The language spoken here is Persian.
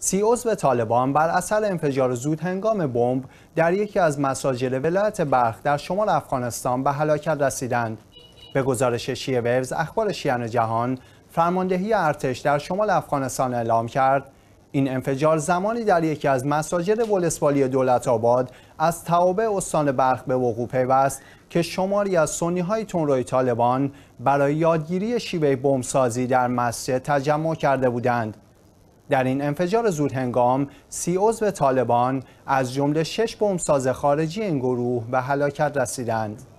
30 عضو طالبان بر اثر انفجار زودهنگام بمب در یکی از مساجد ولایت بلخ در شمال افغانستان به هلاکت رسیدند. به گزارش شیعه ویوز اخبار شیعیان جهان، فرماندهی ارتش در شمال افغانستان اعلام کرد این انفجار زمانی در یکی از مساجد ولسوالی دولت‌آباد از توابع استان بلخ به وقوع پیوست که شماری از سنی‌های تندروی طالبان برای یادگیری شیوه بمبسازی در مسجد تجمع کرده بودند. در این انفجار زودهنگام 30 عضو طالبان از جمله 6 بمبساز خارجی این گروه به هلاکت رسیدند.